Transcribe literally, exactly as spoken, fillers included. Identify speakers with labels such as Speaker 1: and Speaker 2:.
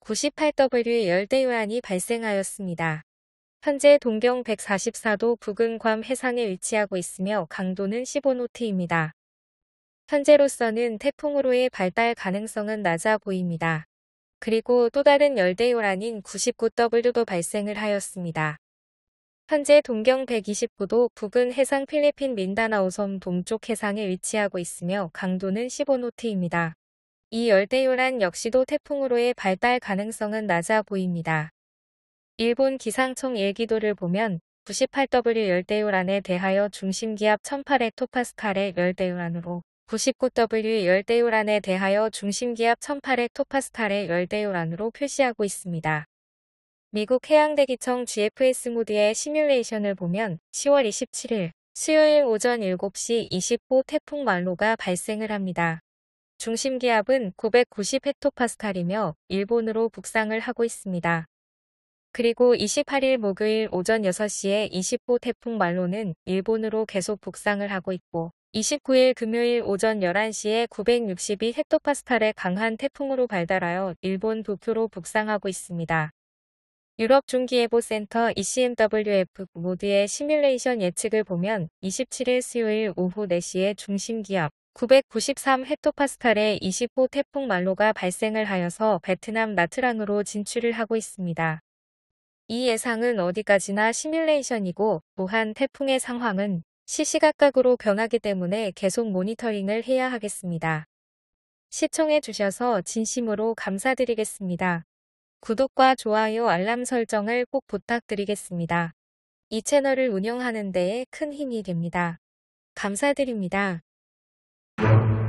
Speaker 1: 구십팔 더블유 열대요란이 발생하였습니다. 현재 동경 백사십사 도 부근 괌 해상에 위치하고 있으며 강도는 십오 노트입니다. 현재로서는 태풍으로의 발달 가능성은 낮아 보입니다. 그리고 또 다른 열대요란인 구십구 더블유도 발생을 하였습니다. 현재 동경 백이십구 도 부근 해상 필리핀 민다나오 섬 동쪽 해상에 위치하고 있으며 강도는 십오 노트입니다. 이 열대요란 역시도 태풍으로의 발달 가능성은 낮아 보입니다. 일본 기상청 일기도를 보면 구십팔 더블유 열대요란에 대하여 중심기압 천팔 헥토파스칼의 열대요란으로 구십구 더블유 열대요란에 대하여 중심기압 천팔 헥토파스칼의 열대요란으로 표시하고 있습니다. 미국 해양대기청 지에프에스 모드의 시뮬레이션을 보면 시월 이십칠일 수요일 오전 일곱 시 이십 분 태풍 말로가 발생을 합니다. 중심기압은 구백구십 헥토파스칼이며 일본으로 북상을 하고 있습니다. 그리고 이십팔일 목요일 오전 여섯 시에 이십 분 태풍 말로는 일본으로 계속 북상을 하고 있고 이십구일 금요일 오전 열한 시에 구백육십이 헥토파스칼의 강한 태풍으로 발달하여 일본 도쿄로 북상하고 있습니다. 유럽중기예보센터 이씨엠더블유에프 모드의 시뮬레이션 예측을 보면 이십칠일 수요일 오후 네 시에 중심기압 구백구십삼 헥토파스칼의 이십 호 태풍 말로가 발생을 하여서 베트남 나트랑으로 진출을 하고 있습니다. 이 예상은 어디까지나 시뮬레이션이고 또한 태풍의 상황은 시시각각으로 변하기 때문에 계속 모니터링을 해야 하겠습니다. 시청해 주셔서 진심으로 감사드리겠습니다. 구독과 좋아요 알람 설정을 꼭 부탁드리겠습니다. 이 채널을 운영하는 데에 큰 힘이 됩니다. 감사드립니다.